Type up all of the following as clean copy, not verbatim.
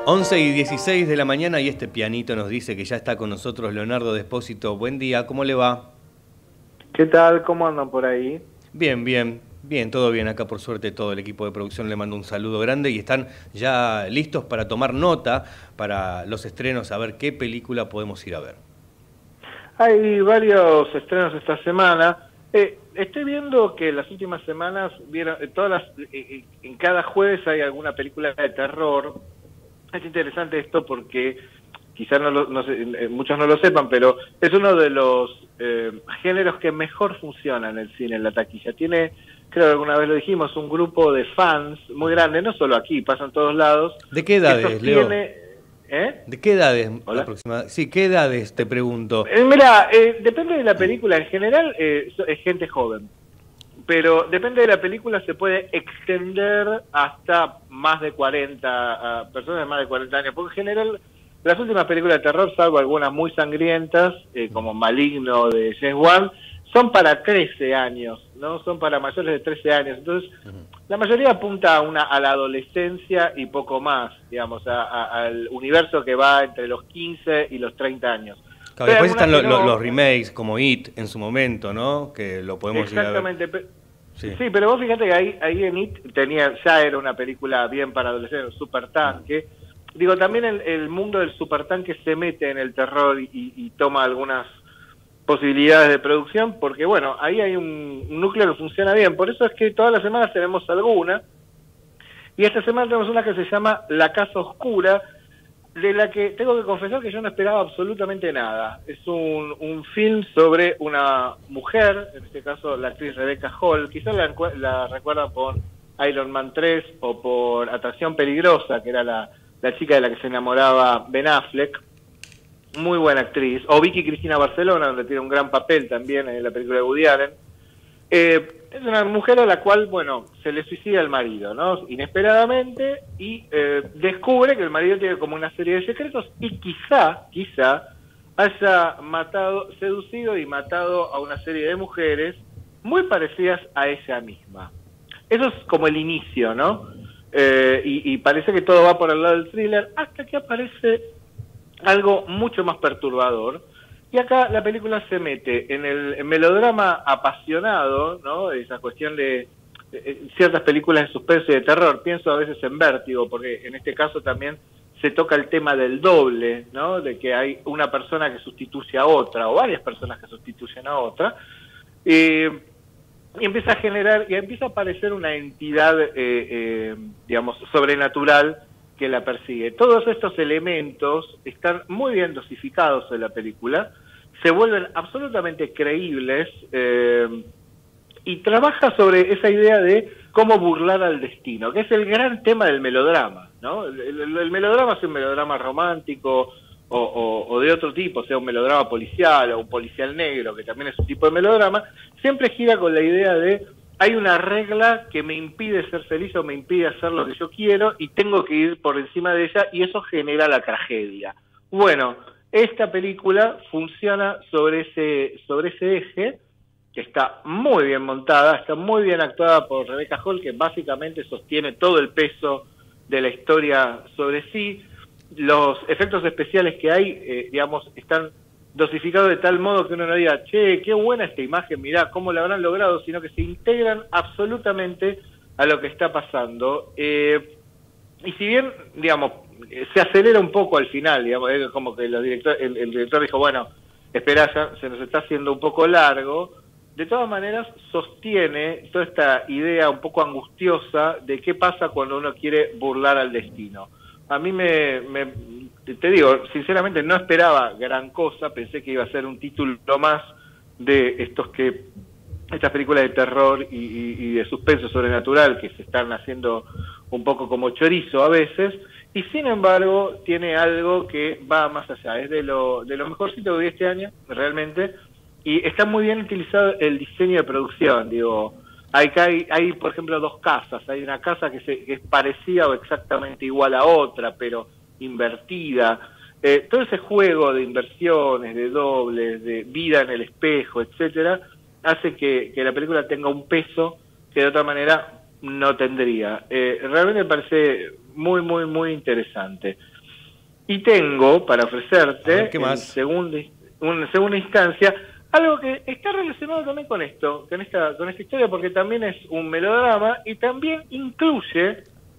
11:16 de la mañana y este pianito nos dice que ya está con nosotros Leonardo Despósito. Buen día, ¿cómo le va? ¿Qué tal? ¿Cómo andan por ahí? Bien, todo bien. Acá por suerte todo el equipo de producción le mando un saludo grande y están ya listos para tomar nota para los estrenos, a ver qué película podemos ir a ver. Hay varios estrenos esta semana. Estoy viendo que las últimas semanas vieron en cada jueves hay alguna película de terror. Es interesante esto porque quizás muchos no lo sepan, pero es uno de los géneros que mejor funciona en el cine, en la taquilla. Tiene, creo que alguna vez lo dijimos, un grupo de fans muy grande, no solo aquí, pasa en todos lados. ¿De qué edades, Leo? ¿De qué edades aproximadamente? Sí, ¿qué edades te pregunto? Mira, depende de la película. En general es gente joven, pero depende de la película, se puede extender hasta más de 40 personas de más de 40 años, porque en general las últimas películas de terror, salvo algunas muy sangrientas, como Maligno de James Wan, son para 13 años, ¿no? Son para mayores de 13 años. Entonces, la mayoría apunta a la adolescencia y poco más, digamos, al universo que va entre los 15 y los 30 años. Claro, después están los remakes como It en su momento, ¿no? Que lo podemos ir a ver. Exactamente. Sí, pero vos fíjate que ahí en It ya era una película bien para adolescentes, un supertanque. Digo, también el mundo del supertanque se mete en el terror y toma algunas posibilidades de producción, porque bueno, ahí hay un núcleo que funciona bien. Por eso es que todas las semanas tenemos alguna, y esta semana tenemos una que se llama La Casa Oscura, de la que tengo que confesar que yo no esperaba absolutamente nada. Es un film sobre una mujer, en este caso la actriz Rebecca Hall, quizás la recuerdan por Iron Man 3 o por Atracción Peligrosa, que era la chica de la que se enamoraba Ben Affleck, muy buena actriz, o Vicky Cristina Barcelona, donde tiene un gran papel también en la película de Woody Allen. Es una mujer a la cual, bueno, se le suicida el marido, ¿no? Inesperadamente, y descubre que el marido tiene como una serie de secretos y quizá haya seducido y matado a una serie de mujeres muy parecidas a ella misma. Eso es como el inicio, ¿no? Y parece que todo va por el lado del thriller hasta que aparece algo mucho más perturbador. Y acá la película se mete en el melodrama apasionado, ¿no? Esa cuestión de ciertas películas de suspenso y de terror. Pienso a veces en Vértigo, porque en este caso también se toca el tema del doble, ¿no? De que hay una persona que sustituye a otra, o varias personas que sustituyen a otra. Y empieza a generar, y empieza a aparecer una entidad, digamos, sobrenatural que la persigue. Todos estos elementos están muy bien dosificados en la película, se vuelven absolutamente creíbles, y trabaja sobre esa idea de cómo burlar al destino, que es el gran tema del melodrama, ¿no? El melodrama es un melodrama romántico o de otro tipo, sea un melodrama policial o un policial negro, que también es un tipo de melodrama, siempre gira con la idea de hay una regla que me impide ser feliz o me impide hacer lo que yo quiero y tengo que ir por encima de ella y eso genera la tragedia. Bueno, esta película funciona sobre ese eje, que está muy bien montada, está muy bien actuada por Rebecca Hall, que básicamente sostiene todo el peso de la historia sobre sí. Los efectos especiales que hay, digamos, están dosificado de tal modo que uno no diga, che, qué buena esta imagen, mirá cómo la habrán logrado, sino que se integran absolutamente a lo que está pasando. Y si bien, digamos, se acelera un poco al final, digamos, es como que el director dijo, bueno, esperá, ya se nos está haciendo un poco largo, de todas maneras sostiene toda esta idea un poco angustiosa de qué pasa cuando uno quiere burlar al destino. A mí te digo, sinceramente no esperaba gran cosa, pensé que iba a ser un título más de estas películas de terror y de suspenso sobrenatural que se están haciendo un poco como chorizo a veces, y sin embargo tiene algo que va más allá, es de lo mejorcito que vi este año, realmente, y está muy bien utilizado el diseño de producción, digo. Hay, por ejemplo, dos casas. Hay una casa que es parecida o exactamente igual a otra, pero invertida. Todo ese juego de inversiones, de dobles, de vida en el espejo, etcétera, hace que la película tenga un peso que de otra manera no tendría. Realmente me parece muy, muy, muy interesante. Y tengo para ofrecerte, ¿qué más? en segunda instancia, algo que está relacionado también con esto, con esta historia, porque también es un melodrama y también incluye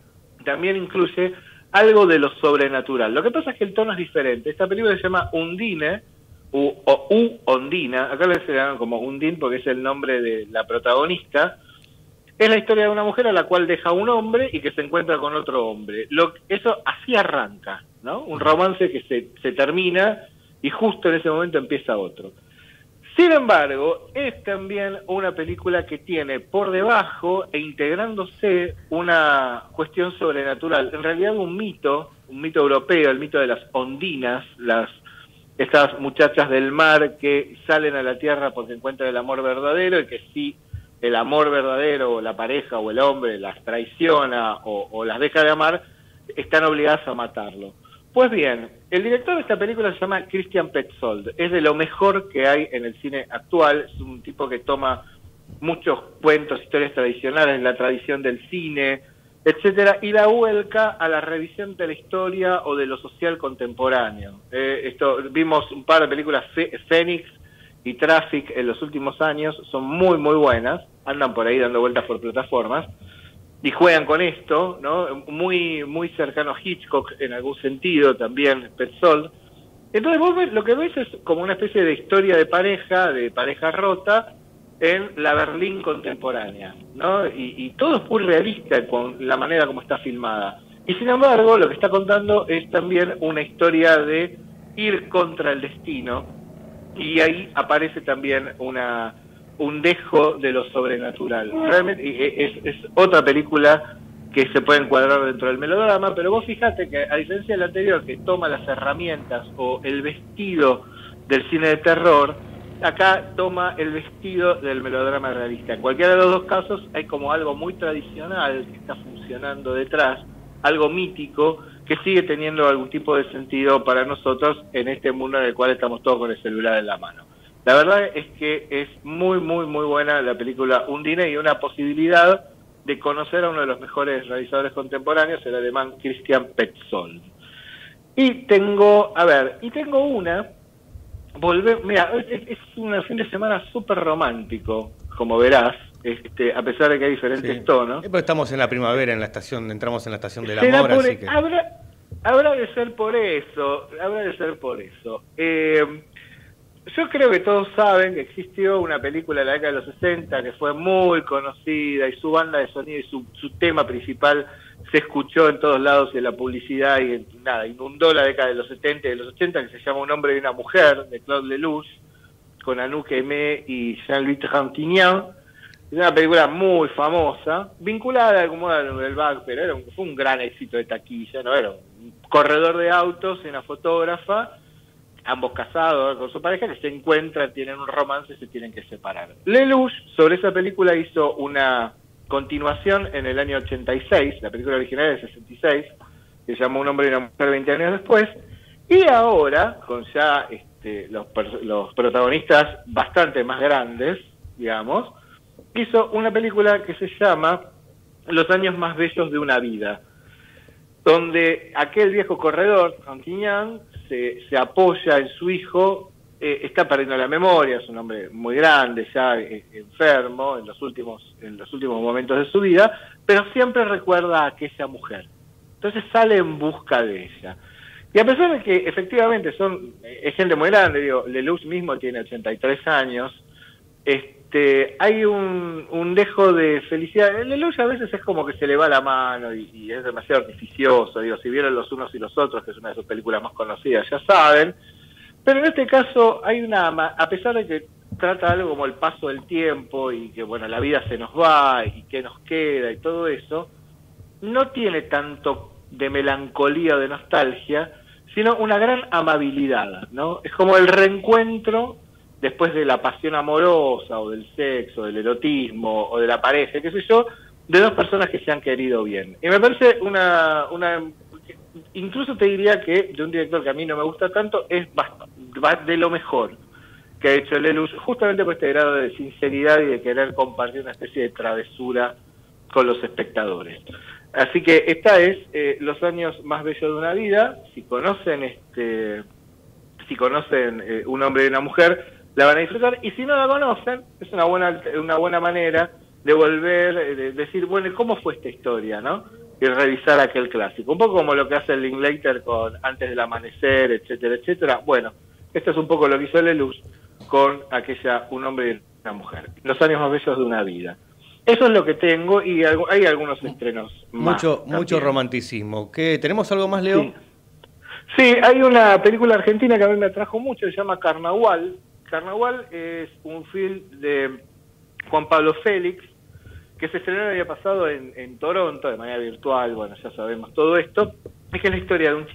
algo de lo sobrenatural. Lo que pasa es que el tono es diferente. Esta película se llama Undine, u Ondina, acá le llaman como Undine porque es el nombre de la protagonista. Es la historia de una mujer a la cual deja un hombre y que se encuentra con otro hombre. Eso así arranca, ¿no? Un romance que se termina y justo en ese momento empieza otro. Sin embargo, es también una película que tiene por debajo e integrándose una cuestión sobrenatural. En realidad un mito europeo, el mito de las ondinas, estas muchachas del mar que salen a la tierra porque encuentran el amor verdadero y que si el amor verdadero o la pareja o el hombre las traiciona o las deja de amar, están obligadas a matarlo. Pues bien, el director de esta película se llama Christian Petzold, es de lo mejor que hay en el cine actual, es un tipo que toma muchos cuentos, historias tradicionales, la tradición del cine, etcétera, y la vuelca a la revisión de la historia o de lo social contemporáneo. Vimos un par de películas, Phoenix y Traffic, en los últimos años, son muy muy buenas, andan por ahí dando vueltas por plataformas, y juegan con esto, ¿no? Muy muy cercano a Hitchcock en algún sentido también, Petzold. Entonces vos lo que ves es como una especie de historia de pareja rota en la Berlín contemporánea, ¿no? Y todo es muy realista con la manera como está filmada. Y sin embargo, lo que está contando es también una historia de ir contra el destino, y ahí aparece también un dejo de lo sobrenatural. Realmente es otra película que se puede encuadrar dentro del melodrama, pero vos fijate que a diferencia del anterior, que toma las herramientas o el vestido del cine de terror, acá toma el vestido del melodrama realista. En cualquiera de los dos casos hay como algo muy tradicional que está funcionando detrás, algo mítico, que sigue teniendo algún tipo de sentido para nosotros en este mundo en el cual estamos todos con el celular en la mano. La verdad es que es muy, muy, muy buena la película Undine y una posibilidad de conocer a uno de los mejores realizadores contemporáneos, el alemán Christian Petzold. Y tengo mira, es un fin de semana súper romántico, como verás, a pesar de que hay diferentes tonos. Porque estamos en la primavera, entramos en la estación del amor, así que... Habrá de ser por eso. Yo creo que todos saben que existió una película de la década de los 60 que fue muy conocida y su banda de sonido y su tema principal se escuchó en todos lados y en la publicidad y inundó la década de los 70 y de los 80, que se llama Un hombre y una mujer, de Claude Lelouch, con Anouk Aimée y Jean-Louis Trintignant. Es una película muy famosa, vinculada de algún modo a Nouvelle Vague, pero fue un gran éxito de taquilla, ¿no? Era un corredor de autos y una fotógrafa, ambos casados con su pareja, que se encuentran, tienen un romance y se tienen que separar. Lelouch sobre esa película hizo una continuación en el año 86, la película original es de 66, que se llamó Un hombre y una mujer 20 años después, y ahora, con ya los protagonistas bastante más grandes, digamos, hizo una película que se llama Los años más bellos de una vida, donde aquel viejo corredor, Trintignant, se apoya en su hijo, está perdiendo la memoria, es un hombre muy grande, ya enfermo en los últimos momentos de su vida, pero siempre recuerda a aquella mujer. Entonces sale en busca de ella. Y a pesar de que efectivamente es gente muy grande, Lelouch mismo tiene 83 años, hay un dejo de felicidad. Lelouch a veces es como que se le va la mano y es demasiado artificioso. Si vieron Los unos y los otros, que es una de sus películas más conocidas, ya saben. Pero en este caso a pesar de que trata algo como el paso del tiempo y que la vida se nos va y qué nos queda y todo eso, no tiene tanto de melancolía o de nostalgia, sino una gran amabilidad, ¿no? Es como el reencuentro después de la pasión amorosa o del sexo, del erotismo o de la pareja, qué sé yo, de dos personas que se han querido bien. Y me parece incluso te diría que de un director que a mí no me gusta tanto, es de lo mejor que ha hecho Lelouch, justamente por este grado de sinceridad y de querer compartir una especie de travesura con los espectadores. Así que esta es Los años más bellos de una vida. Si conocen Un hombre y una mujer, la van a disfrutar, y si no la conocen, es una buena manera de volver, de decir, bueno, ¿cómo fue esta historia, no? Y revisar aquel clásico. Un poco como lo que hace el Linklater con Antes del amanecer, etcétera, etcétera. Bueno, esto es un poco lo que hizo Lelouch con aquella Un hombre y una mujer. Los años más bellos de una vida. Eso es lo que tengo, y hay algunos estrenos más. Mucho romanticismo. ¿Tenemos algo más, Leo? Sí. Sí, hay una película argentina que a mí me atrajo mucho, se llama Carnaval. Carnaval es un film de Juan Pablo Félix, que se estrenó el año pasado en Toronto, de manera virtual. Bueno, ya sabemos todo esto. Es que es la historia de un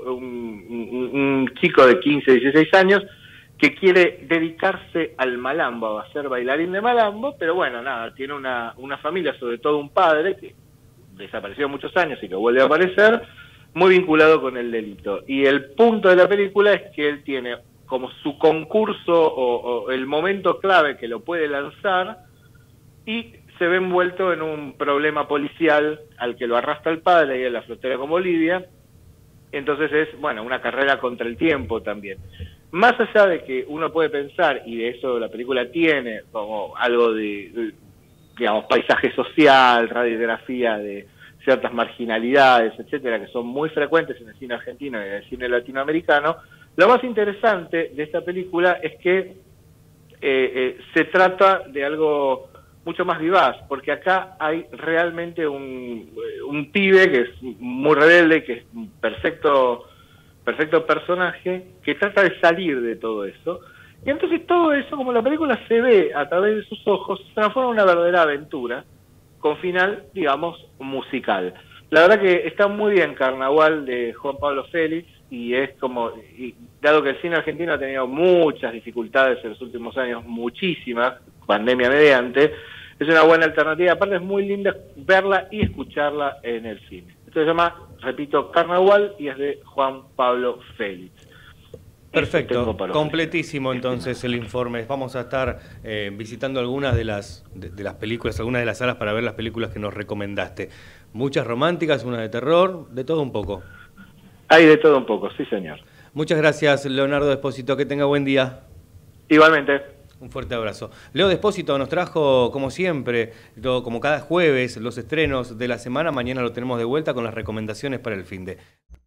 chico de 15, 16 años, que quiere dedicarse al malambo, a ser bailarín de malambo, pero bueno, nada, tiene una familia, sobre todo un padre, que desapareció muchos años y que vuelve a aparecer, muy vinculado con el delito. Y el punto de la película es que él tiene como su concurso o el momento clave que lo puede lanzar, y se ve envuelto en un problema policial al que lo arrastra el padre ahí en la frontera con Bolivia. Entonces es, bueno, una carrera contra el tiempo también. Más allá de que uno puede pensar, y de eso la película tiene como algo de digamos, paisaje social, radiografía de ciertas marginalidades, etcétera, que son muy frecuentes en el cine argentino y en el cine latinoamericano, lo más interesante de esta película es que se trata de algo mucho más vivaz, porque acá hay realmente un pibe que es muy rebelde, que es un perfecto personaje, que trata de salir de todo eso. Y entonces todo eso, como la película se ve a través de sus ojos, se transforma en una verdadera aventura, con final, digamos, musical. La verdad que está muy bien Carnaval, de Juan Pablo Félix, y es como, dado que el cine argentino ha tenido muchas dificultades en los últimos años, muchísimas, pandemia mediante, es una buena alternativa. Aparte es muy linda verla y escucharla en el cine. Esto se llama, repito, Carnaval, y es de Juan Pablo Félix. Perfecto, completísimo entonces el informe. Vamos a estar visitando algunas de las películas, algunas de las salas para ver las películas que nos recomendaste. Muchas románticas, una de terror, de todo un poco. Hay de todo un poco, sí señor. Muchas gracias, Leonardo Despósito, que tenga buen día. Igualmente. Un fuerte abrazo. Leo Despósito nos trajo, como siempre, como cada jueves, los estrenos de la semana. Mañana lo tenemos de vuelta con las recomendaciones para el finde.